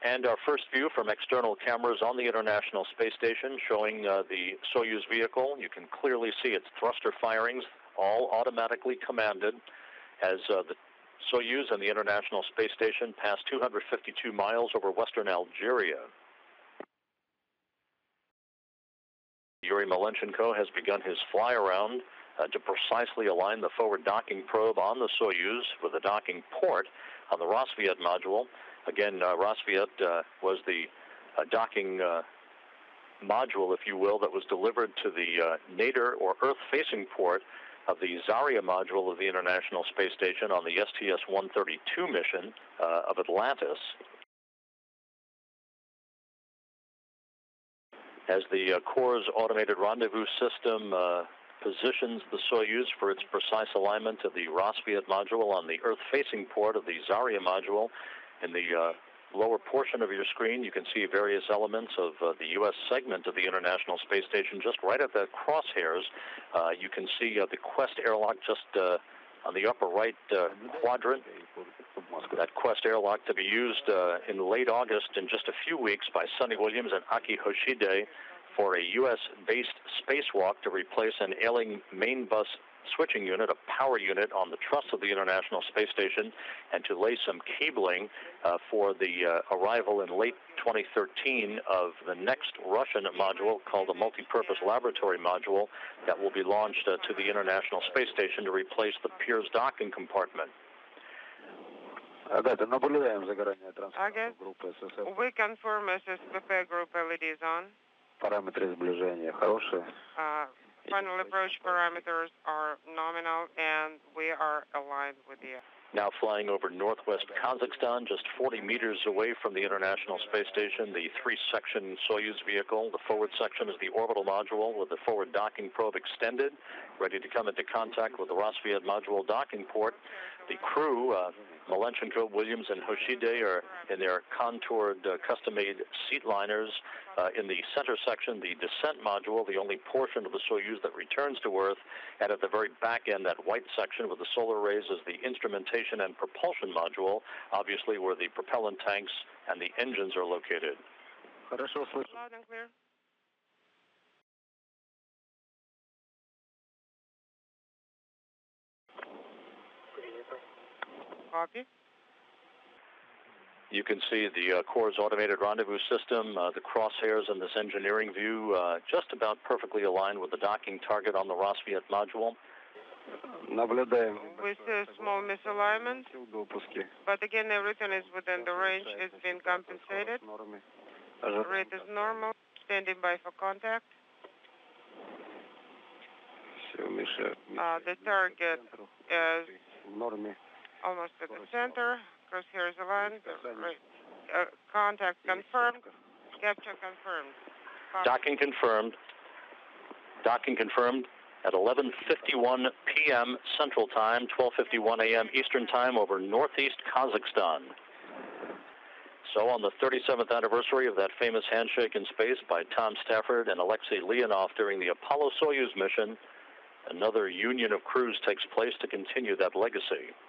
And our first view from external cameras on the International Space Station showing the Soyuz vehicle. You can clearly see its thruster firings, all automatically commanded as the Soyuz and the International Space Station pass 252 miles over western Algeria. Yuri Malenchenko has begun his fly-around to precisely align the forward docking probe on the Soyuz with the docking port on the Rassvet module. Again, Rassvet was the docking module, if you will, that was delivered to the nadir or Earth-facing port of the Zarya module of the International Space Station on the STS-132 mission of Atlantis. As the Corps' automated rendezvous system positions the Soyuz for its precise alignment of the Rassvet module on the Earth-facing port of the Zarya module, in the lower portion of your screen, you can see various elements of the U.S. segment of the International Space Station just right at the crosshairs. You can see the Quest airlock just on the upper right quadrant. That Quest airlock to be used in late August in just a few weeks by Suni Williams and Hoshide for a U.S.-based spacewalk to replace an ailing main bus switching unit, a power unit on the truss of the International Space Station, and to lay some cabling for the arrival in late 2013 of the next Russian module called a multi-purpose laboratory module that will be launched to the International Space Station to replace the Pirs docking compartment. We confirm SSPP group LEDs on. Final approach parameters are nominal, and we are aligned with the... Now flying over northwest Kazakhstan, just 40 meters away from the International Space Station, the three-section Soyuz vehicle. The forward section is the orbital module with the forward docking probe extended, ready to come into contact with the Rassvet module docking port. The crew, Malenchenko, Williams, and Hoshide, are in their contoured, custom-made seat liners. In the center section, the descent module, the only portion of the Soyuz that returns to Earth, and at the very back end, that white section with the solar arrays is the instrumentation and propulsion module, obviously where the propellant tanks and the engines are located. Loud and clear. Copy. You can see the Corps' automated rendezvous system, the crosshairs in this engineering view, just about perfectly aligned with the docking target on the Rassvet module. We see a small misalignment, but again, everything is within the range. It's been compensated. Rate is normal. Standing by for contact. The target is almost at the center. Crosshair is aligned. Contact confirmed. Capture confirmed. Docking confirmed. Docking confirmed at 11:51 p.m. Central Time, 12:51 a.m. Eastern Time over northeast Kazakhstan. So on the 37th anniversary of that famous handshake in space by Tom Stafford and Alexei Leonov during the Apollo-Soyuz mission, another union of crews takes place to continue that legacy.